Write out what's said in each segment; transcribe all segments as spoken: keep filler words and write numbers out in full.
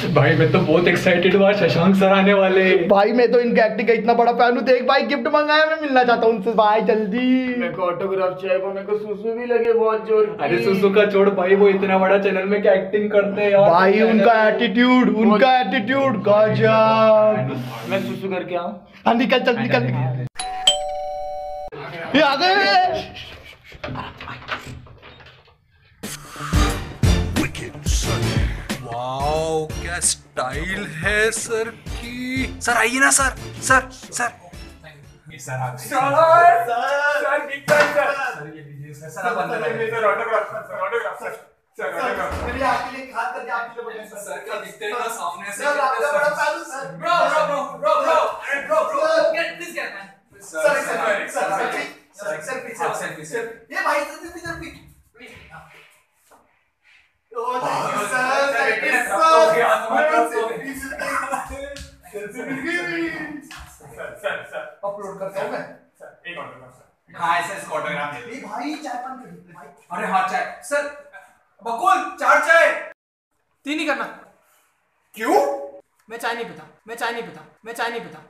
भाई मैं तो बहुत एक्साइटेड हुआ, शशांक सर आने वाले। भाई मैं तो इनके एक्टिंग का इतना बड़ा फैन हूँ। देख भाई गिफ्ट मंगाया, मैं मिलना चाहता हूँ उनसे भाई जल्दी। मेरे को ऑटोग्राफ चाहिए, मेरे को सुसु भी लगे बहुत जोर। अरे सुसु का छोड़ भाई, वो इतना बड़ा चैनल में क्या एक्टिंग करते हैं यार भाई। उनका एटीट्यूड, उनका एटीट्यूड गजब। मैं सुसु करके आऊँ? हाँ निकल, चल निकल, निकल। ये आ गए। वाओ क्या स्टाइल है सर की। सर आइए ना सर। सर सर अपलोड करता हूँ मैं। एक ऑटोग्राफ। हाँ ऐसा इसको ऑटोग्राफ दे। भाई चाय पान कर भाई। अरे हाँ चाय सर। बकुल चार चाय। तीन ही करना। क्यों? मैं चाय नहीं पीता, मैं चाय नहीं पीता, मैं चाय नहीं पीता।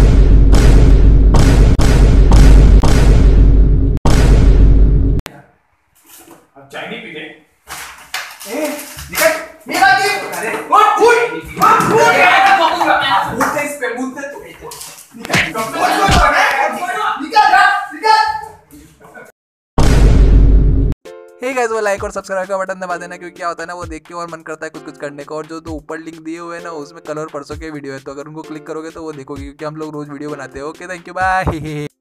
अब चाय नहीं पीते? ए निकल। मेरा गिफ्ट। अरे व्हाट फूड व्हाट फूड यार बकुल मुद्दे इस पे मुद्दे तो निकल निकल निकल। हे गाइस, वो लाइक और सब्सक्राइब का बटन दबा देना, क्योंकि क्या होता है ना, वो देख के और मन करता है कुछ कुछ करने का। और जो तो ऊपर लिंक दिए हुए हैं ना, उसमें कल और परसों के वीडियो है, तो अगर उनको क्लिक करोगे तो वो देखोगे, क्योंकि हम लोग रोज वीडियो बनाते हैं। Okay thank you bye.